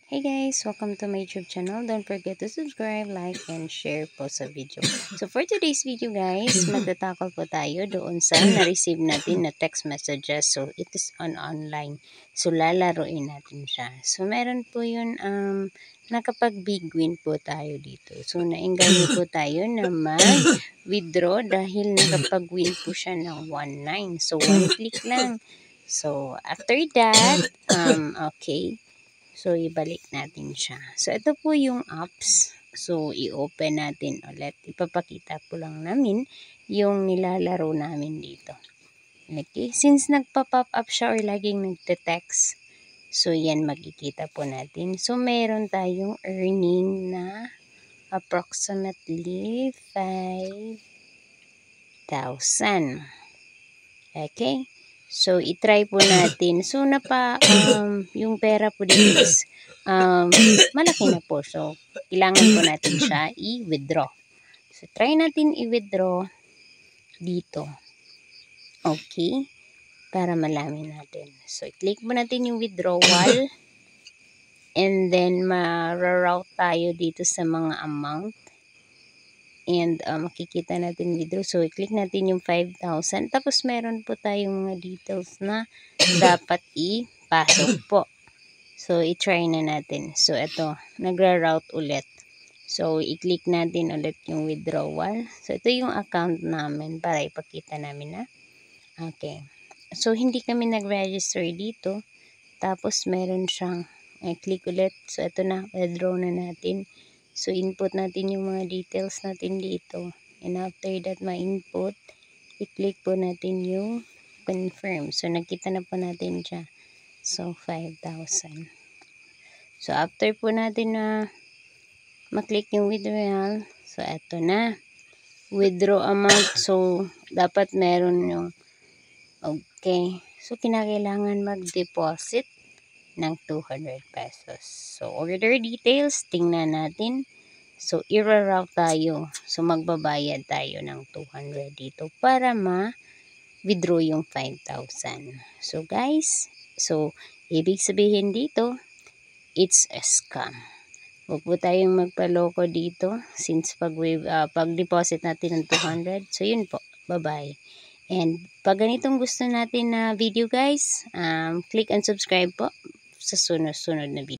Hey guys, welcome to my YouTube channel. Don't forget to subscribe, like, and share po sa video. So for today's video guys, magtatakal po tayo doon sa na-receive natin na text messages. So it is online. So lalaroin natin siya. So meron po yun, nakapag-big win po tayo dito. So naengganyo po tayo na mag-withdraw dahil nakapag-win po siya ng 1.9. So one click lang. So after that, okay. So, ibalik natin siya. So, ito po yung apps. So, i-open natin ulit. Ipapakita po lang namin yung nilalaro namin dito. Okay. Since nagpa-pop up siya or laging nagte-text, so, yan makikita po natin. So, meron tayong earning na approximately 5,000. Okay. So, itry po natin. So, yung pera po dito is malaki na po. So, kailangan po natin siya i-withdraw. So, try natin i-withdraw dito. Okay. Para malamin natin. So, i-click po natin yung withdrawal. And then, ma-route tayo dito sa mga amount. And makikita natin withdraw. So, i-click natin yung 5,000. Tapos, meron po tayong mga details na dapat ipasok po. So, i-try na natin. So, ito, nagra-route ulit. So, i-click natin ulit yung withdrawal. So, ito yung account namin para ipakita namin na. Okay. So, hindi kami nag-register dito. Tapos, meron siyang click ulit. So, ito na, withdraw na natin. So, input natin yung mga details natin dito. And after that, ma-input, i-click po natin yung confirm. So, nakita na po natin siya. So, 5,000. So, after po natin na maklik yung withdrawal, so, eto na. Withdraw amount. So, dapat meron yung, okay. So, kinakailangan mag-deposit ng 200 pesos. So, order details, tingnan natin. So, i-route tayo. So, magbabayad tayo ng 200 dito para ma-withdraw yung 5,000. So, guys, so, ibig sabihin dito, it's a scam. Huwag po tayong magpaloko dito since pag-deposit natin ng 200. So, yun po. Bye-bye. And pag ganitong gusto natin na video guys, click and subscribe po sa sunod-sunod na video.